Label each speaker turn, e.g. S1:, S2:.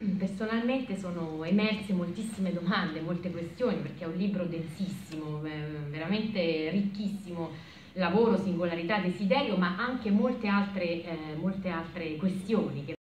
S1: personalmente sono emerse moltissime domande, molte questioni, perché è un libro densissimo, veramente ricchissimo, lavoro, singolarità, desiderio, ma anche molte altre questioni che